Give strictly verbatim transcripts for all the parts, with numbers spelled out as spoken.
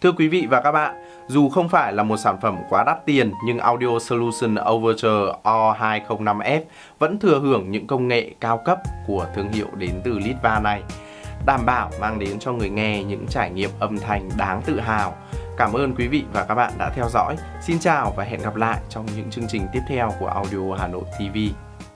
Thưa quý vị và các bạn, dù không phải là một sản phẩm quá đắt tiền nhưng Audio Solution Overture O hai không năm F vẫn thừa hưởng những công nghệ cao cấp của thương hiệu đến từ Litva này, đảm bảo mang đến cho người nghe những trải nghiệm âm thanh đáng tự hào. Cảm ơn quý vị và các bạn đã theo dõi. Xin chào và hẹn gặp lại trong những chương trình tiếp theo của Audio Hà Nội ti vi.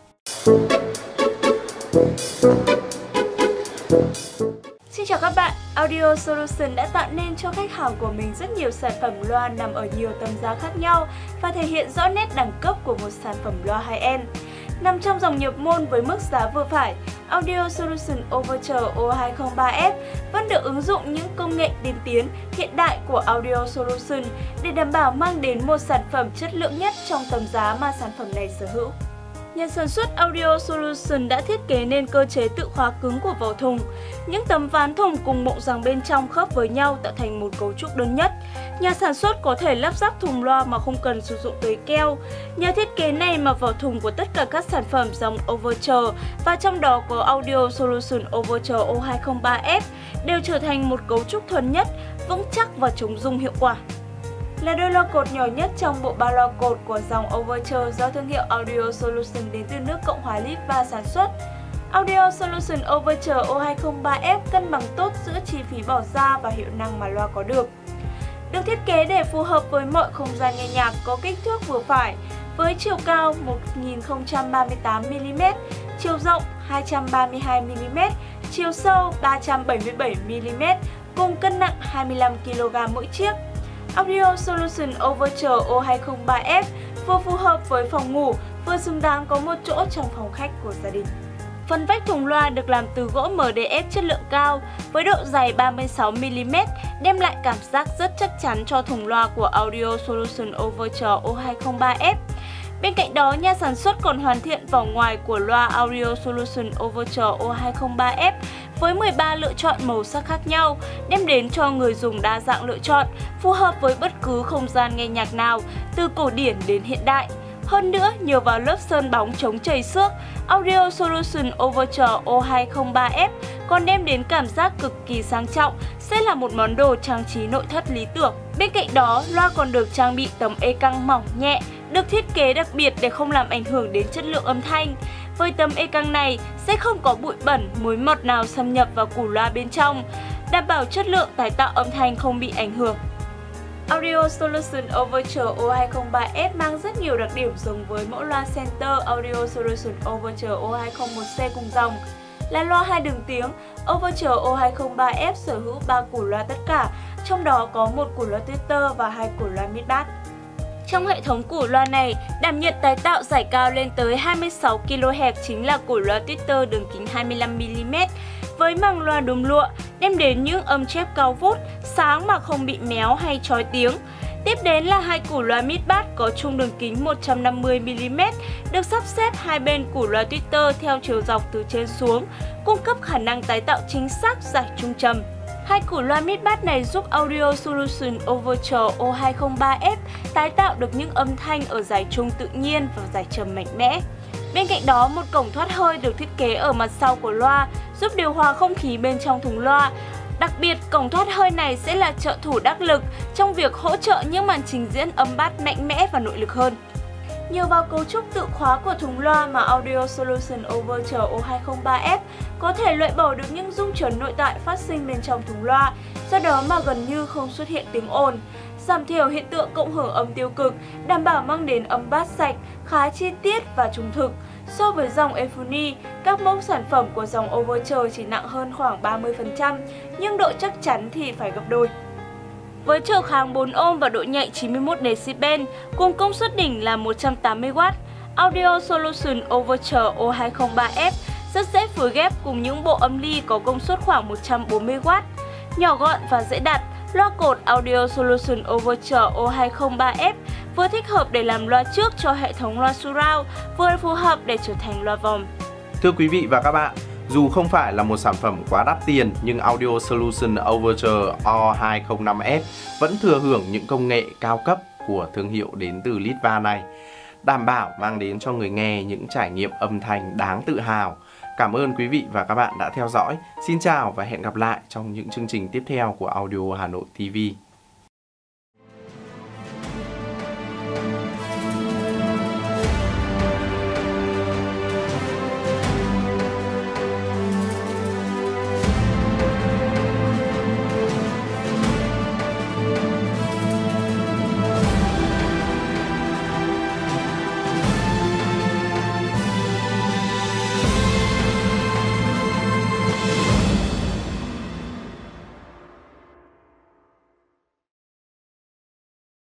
Xin chào các bạn, Audio Solution đã tạo nên cho khách hàng của mình rất nhiều sản phẩm loa nằm ở nhiều tầm giá khác nhau và thể hiện rõ nét đẳng cấp của một sản phẩm loa high-end. Nằm trong dòng nhập môn với mức giá vừa phải, Audio Solution Overture O hai không ba F vẫn được ứng dụng những công nghệ tiên tiến hiện đại của Audio Solution để đảm bảo mang đến một sản phẩm chất lượng nhất trong tầm giá mà sản phẩm này sở hữu. Nhà sản xuất Audio Solution đã thiết kế nên cơ chế tự khóa cứng của vỏ thùng. Những tấm ván thùng cùng mộng giằng bên trong khớp với nhau tạo thành một cấu trúc đơn nhất. Nhà sản xuất có thể lắp ráp thùng loa mà không cần sử dụng tới keo. Nhờ thiết kế này mà vỏ thùng của tất cả các sản phẩm dòng Overture và trong đó có Audio Solution Overture O hai không ba F đều trở thành một cấu trúc thuần nhất, vững chắc và chống rung hiệu quả. Là đôi loa cột nhỏ nhất trong bộ ba loa cột của dòng Overture do thương hiệu Audio Solution đến từ nước Cộng hòa Litva sản xuất. Audio Solution Overture O hai không ba F cân bằng tốt giữa chi phí bỏ ra và hiệu năng mà loa có được. Được thiết kế để phù hợp với mọi không gian nghe nhạc, có kích thước vừa phải với chiều cao một nghìn không trăm ba mươi tám mi li mét, chiều rộng hai trăm ba mươi hai mi li mét, chiều sâu ba trăm bảy mươi bảy mi li mét cùng cân nặng hai mươi lăm ki lô gam mỗi chiếc. Audio Solution Overture O hai không ba F vừa phù hợp với phòng ngủ, vừa xứng đáng có một chỗ trong phòng khách của gia đình. Phần vách thùng loa được làm từ gỗ M D F chất lượng cao với độ dày ba mươi sáu mi li mét, đem lại cảm giác rất chắc chắn cho thùng loa của Audio Solution Overture O hai không ba F. Bên cạnh đó, nhà sản xuất còn hoàn thiện vỏ ngoài của loa Audio Solution Overture O hai không ba F với mười ba lựa chọn màu sắc khác nhau, đem đến cho người dùng đa dạng lựa chọn, phù hợp với bất cứ không gian nghe nhạc nào, từ cổ điển đến hiện đại. Hơn nữa, nhờ vào lớp sơn bóng chống chảy xước, Audio Solution Overture O hai không ba F còn đem đến cảm giác cực kỳ sang trọng, sẽ là một món đồ trang trí nội thất lý tưởng. Bên cạnh đó, loa còn được trang bị tấm ê căng mỏng nhẹ, được thiết kế đặc biệt để không làm ảnh hưởng đến chất lượng âm thanh. Với tấm ê căng này sẽ không có bụi bẩn, mối mọt nào xâm nhập vào củ loa bên trong, đảm bảo chất lượng tái tạo âm thanh không bị ảnh hưởng. Audio Solution Overture O hai không ba F mang rất nhiều đặc điểm giống với mẫu loa Center Audio Solution Overture O hai không một C cùng dòng. Là loa hai đường tiếng, Overture O hai không ba F sở hữu ba củ loa tất cả, trong đó có một củ loa tweeter và hai củ loa mid-bass. Trong hệ thống củ loa này, đảm nhận tái tạo giải cao lên tới hai mươi sáu ki lô héc chính là củ loa tweeter đường kính hai mươi lăm mi li mét với màng loa đùm lụa, đem đến những âm chép cao vút, sáng mà không bị méo hay chói tiếng. Tiếp đến là hai củ loa mid-bass có chung đường kính một trăm năm mươi mi li mét, được sắp xếp hai bên củ loa tweeter theo chiều dọc từ trên xuống, cung cấp khả năng tái tạo chính xác giải trung trầm. Hai củ loa mid-bass này giúp Audio Solution Overture O hai không ba F tái tạo được những âm thanh ở giải trung tự nhiên và giải trầm mạnh mẽ. Bên cạnh đó, một cổng thoát hơi được thiết kế ở mặt sau của loa giúp điều hòa không khí bên trong thùng loa. Đặc biệt, cổng thoát hơi này sẽ là trợ thủ đắc lực trong việc hỗ trợ những màn trình diễn âm bass mạnh mẽ và nội lực hơn. Nhờ vào cấu trúc tự khóa của thùng loa mà Audio Solution Overture O hai không ba F có thể loại bỏ được những rung chuyển nội tại phát sinh bên trong thùng loa, do đó mà gần như không xuất hiện tiếng ồn, giảm thiểu hiện tượng cộng hưởng âm tiêu cực, đảm bảo mang đến âm bass sạch, khá chi tiết và trung thực. So với dòng Euphony, các mẫu sản phẩm của dòng Overture chỉ nặng hơn khoảng ba mươi phần trăm, nhưng độ chắc chắn thì phải gấp đôi. Với trở kháng bốn ôm và độ nhạy chín mươi mốt decibel, cùng công suất đỉnh là một trăm tám mươi oát, Audio Solution Overture O hai không ba F rất dễ phối ghép cùng những bộ âm ly có công suất khoảng một trăm bốn mươi oát. Nhỏ gọn và dễ đặt, loa cột Audio Solution Overture O hai không ba F vừa thích hợp để làm loa trước cho hệ thống loa surround, vừa phù hợp để trở thành loa vòng. Thưa quý vị và các bạn, dù không phải là một sản phẩm quá đắt tiền nhưng Audio Solution Overture O hai không năm F vẫn thừa hưởng những công nghệ cao cấp của thương hiệu đến từ Litva này, đảm bảo mang đến cho người nghe những trải nghiệm âm thanh đáng tự hào. Cảm ơn quý vị và các bạn đã theo dõi. Xin chào và hẹn gặp lại trong những chương trình tiếp theo của Audio Hà Nội ti vi.